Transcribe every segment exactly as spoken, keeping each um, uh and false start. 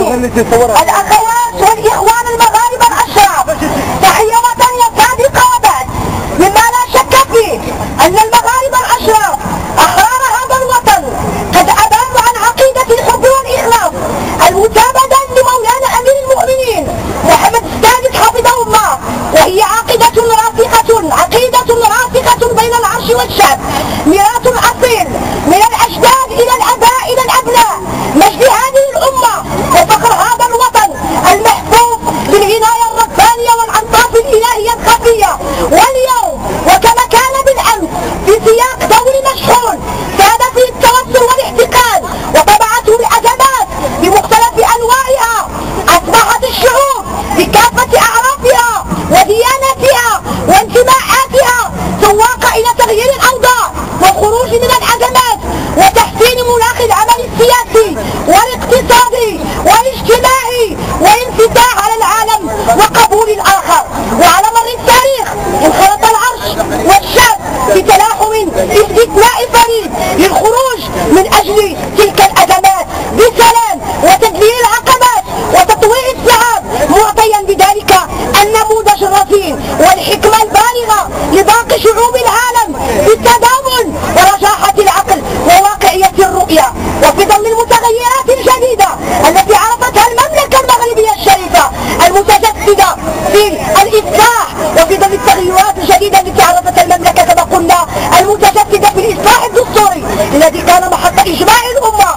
الأخوات والإخوان المغاربة الأشراف، تحية وطنية صادقة وبعد، مما لا شك فيه أن المغاربة الأشراف أحرار هذا الوطن قد أبانوا عن عقيدة الحب والإخلاص المتابدة لمولانا أمير المؤمنين محمد السادس حفظه الله، وهي عقيدة راسخة عقيدة راسخة بين العرش والشعب، ميراث أصيل من الأجداد إلى الآباء إلى الأبناء، مجد هذه الأمة وفخر هذا الوطن المحفوظ بالعناية الربانية والألطاف الإلهية الخفية. واليوم وكما كان بالأمس في سياق دوري مشحون ساد فيه التوسل والاحتقان وطبعته الأزمات بمختلف أنواعها، أصبحت الشعوب بكافة أعرافها ودياناتها وانتماءاتها سواقة إلى تغيير الأوضاع والخروج من الأزمات وتحسين مناخ العمل السياسي والاقتصادي والاجتماعي والانفتاح على العالم وقبول الآخر. وعلى مر التاريخ انخرط العرش والشعب بتلاحم استثناء فريد للخروج من أجل تلك الأزمات بسلام وتذليل العقبات وتطويع الصعاب، معطيا بذلك النموذج الرصين والحكمة البالغة لباقي شعوب العالم بالتضامن ورجاحة العقل وواقعية الرؤية. وفي ظل المتغيرات الجديدة التي عرفتها المملكة المغربية الشريفة المتجسدة في الإصلاح، وفي ظل التغيرات الجديدة التي عرفتها المملكة كما قلنا المتجسدة في الإصلاح الدستوري الذي كان محط إجماع الأمة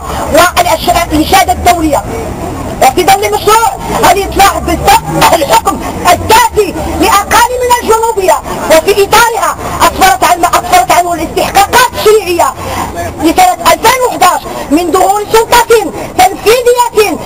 والإشادة الدولية، وفي ضمن مشروع الإصلاح بالضبط الحكم الذاتي لأقاليم من الجنوبية، وفي إطارها أسفرت عن ما أسفرت عنه الاستحقاقات التشريعية لسنة ألفين وأحد عشر من ظهور سلطة تنفيذية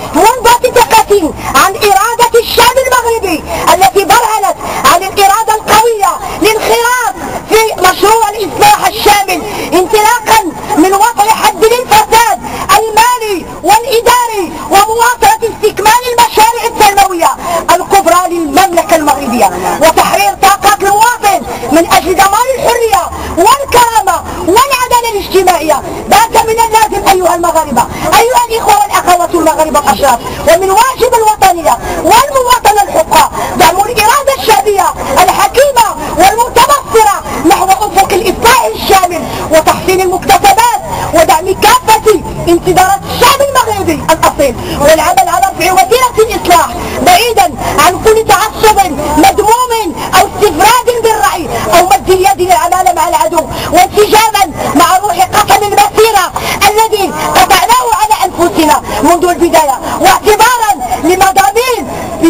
منبثقة عن إرادة الشعب المغربي التي برهنت عن الإرادة القوية للانخراط في مشروع الإصلاح الشامل، انطلاقا من وضع حد للفساد المالي والإداري ومواصلة استكمال المشاريع التنموية الكبرى للمملكة المغربية وتحرير طاقات المواطن من أجل ضمان الحرية والكرامة والعدالة الاجتماعية. بات من اللازم أيها المغاربة أيها الإخوة والأخوات المغاربة الأشراف ومن واجب الوطنية والمواطنة الحقة دعم الإرادة الشعبية الحكيمة والمتبصرة نحو أفق الإصلاح الشامل وتحسين المكتسبات ودعم كافة انتظارات الشعب المغربي الأصيل، والعمل على رفع وتيرة الإصلاح بعيدا عن كل تعصب مذموم أو استفراد بالرأي أو مد اليد للعمالة مع العدو، وانسجاما مع روح قسم المسيرة الذي قطعناه على أنفسنا منذ البداية، واعتبارا لمضامين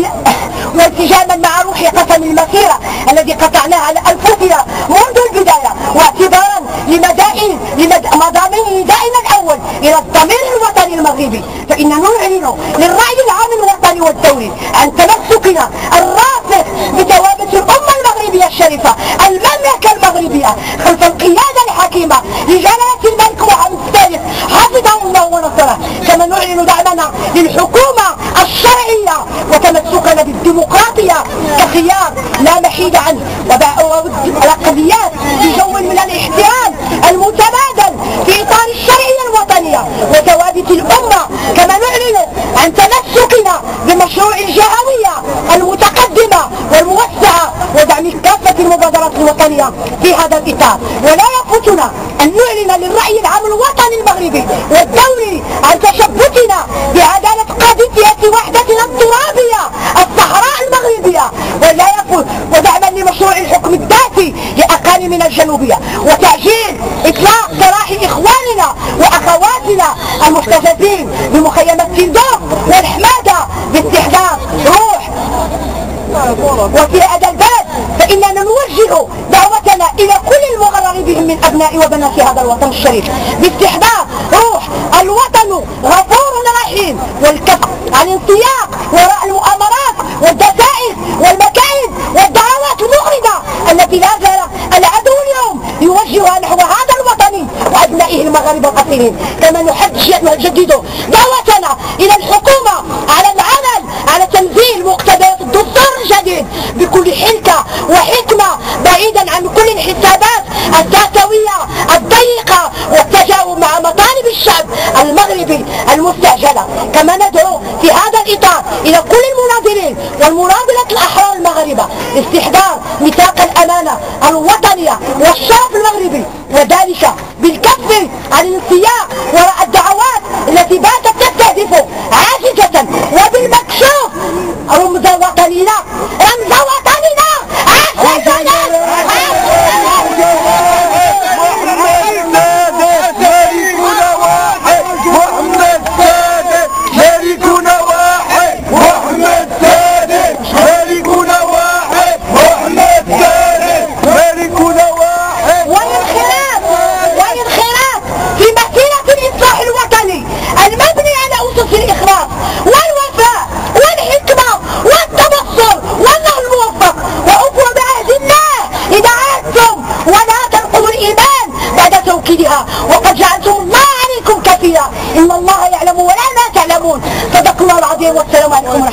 وانسجاما مع روح قسم المسيرة الذي قطعناه على أنفسنا منذ البداية، واعتبارا لمدائن لمضامين ندائنا الأول إلى الضمير الوطني المغربي، فإننا نعلن للرأي العام الوطني والدولي عن تمسكنا الراسخ بثوابت الأمة المغربية الشريفة المملكة المغربية خلف القيادة الحكيمة لجلالة الملك محمد السادس حفظه الله ونصره. كما نعلن دعمنا للحكومة الشرعية وتمسكنا بالديمقراطية كخيار لا محيد عنه، وضد الأقليات بجو من الاحترام المتبادل في إطار الشرعية الوطنية وثوابت الأمة. كما نعلن عن تمسكنا بمشروع الجهوية المتقدمة والموسعة ودعم كافة المبادرات الوطنية في هذا الإطار. ولا يفوتنا أن نعلن للرأي العام الوطني المغربي والدولي عن تشبثنا بعدالة قضية وحدتنا الترابية الصحراء المغربية، ولا يفوت ودعما لمشروع الحكم الذاتي لأقاليمنا الجنوبية وتعجيل إطلاق سراح إخواننا وأخواتنا المحتجزين بمخيمات تندوف والحمادة باستحضار روح وفي هذا البلد. فإننا نوجه دعوتنا إلى كل المغرر بهم من أبناء وبنات هذا الوطن الشريف باستحضار روح الوطن غفور رحيم والكف عن انسياق وراء المؤامرات والدسائس والمكائد والدعوات المغرضة التي لا زال العدو اليوم يوجهها نحو هذا الوطن وأبنائه المغاربة الأصيلين. كما نجدد دعوتنا إلى الحكومة على العمل على تنزيل مقتضيات الدستور الجديد بكل حنكة وحكمة بعيدا عن كل الحسابات الذاتوية الضيقة والتجاوب مع مطالب الشعب المغربي المستعجلة. كما ندعو في هذا استحضار ميثاق الأمانة الوطنية والشرف المغربي، وذلك بالكف عن الانسياق وراء الدعوات التي باتت تستهدف عاجزة، وبالمكشوف رمز وطننا رمز وطننا عاجزة. وقد جعلتم الله عليكم كفيلا، إن الله يعلم ولا لا تعلمون. صدق الله العظيم، والسلام عليكم ورحمة الله.